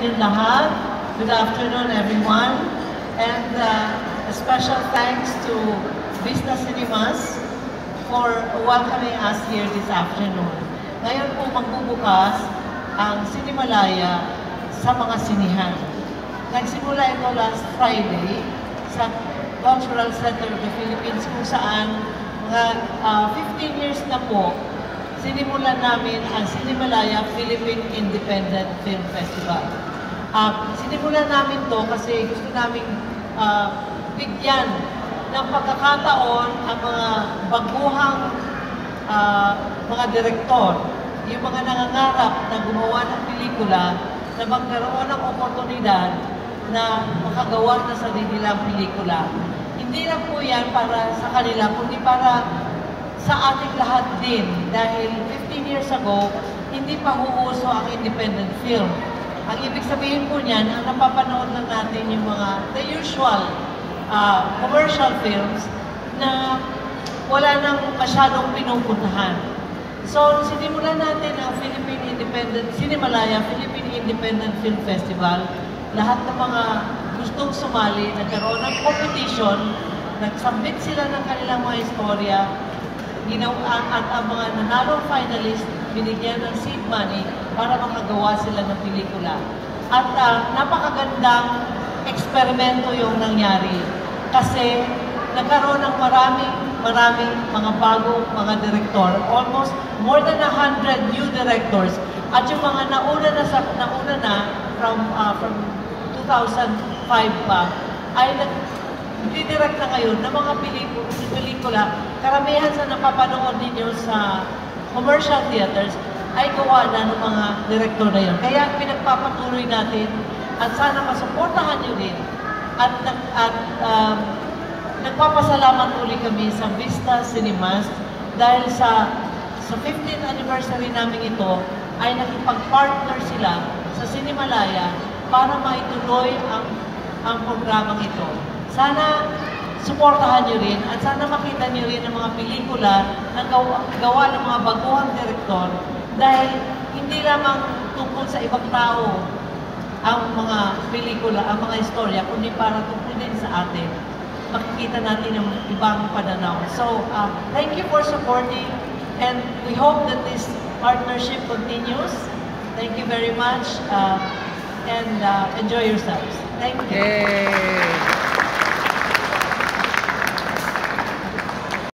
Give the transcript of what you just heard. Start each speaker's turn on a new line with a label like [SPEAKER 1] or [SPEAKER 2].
[SPEAKER 1] inyong lahat. Good afternoon, everyone. And a special thanks to Vista Cinemas for welcoming us here this afternoon. Ngayon po magbubukas ang Cinemalaya sa mga sinihan. Nagsimula ito last Friday sa Cultural Center of the Philippines kung saan mga 15 years na po sinimulan namin ang Cinemalaya Philippine Independent Film Festival. Sinimulan namin to kasi gusto namin bigyan ng pagkakataon ang mga baguhang mga direktor, yung mga nangangarap na gumawa ng pelikula na magkaroon ng oportunidad na makagawa na sarili nilang pelikula. Hindi lang po yan para sa kanila, kundi para sa ating lahat din. Dahil 15 years ago, hindi pa huuso ang independent film. Ang ibig sabihin po niyan, ang napapanood lang natin yung mga the usual commercial films na wala nang masyadong pinupuntahan. So, sinimulan natin ang Cinemalaya Philippine Independent Film Festival. Lahat ng mga gustong sumali, nagkaroon ng competition, nag-submit sila ng kanilang mga istorya, at ang mga nanalong finalist, binigyan ng seed money para makagawa sila ng pelikula. At napakagandang eksperimento yung nangyari. Kasi nagkaroon ng maraming mga bagong mga direktor. Almost more than 100 new directors. At yung mga nauna na from 2005 pa, ay nagdidirect na ngayon ng mga pelikula. Karamihan sa napapanood ninyo sa commercial theaters ay gawa na ng mga direktor na yun. Kaya pinagpapatuloy natin at sana masuportahan nyo din. At nagpapasalamat ulit kami sa Vista Cinemas dahil sa 15th anniversary namin ito ay nakipag-partner sila sa Cinemalaya para maituloy ang programang ito. Sana suportahan nyo rin at sana makita nyo rin ang mga pelikula na gawa ng mga baguhang direktor dahil hindi lamang tungkol sa ibang tao ang mga pelikula, ang mga istorya, kundi para tungkol din sa atin. Makikita natin ang ibang pananaw. So, thank you for supporting and we hope that this partnership continues. Thank you very much and enjoy yourselves. Thank you.
[SPEAKER 2] Yay.